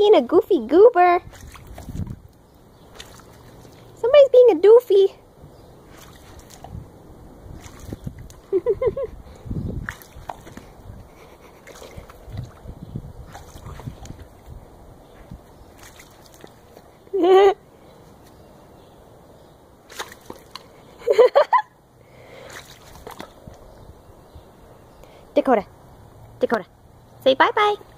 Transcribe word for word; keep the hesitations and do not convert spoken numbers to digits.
being a goofy goober. Somebody's being a doofy. Dakota, Dakota, say bye-bye.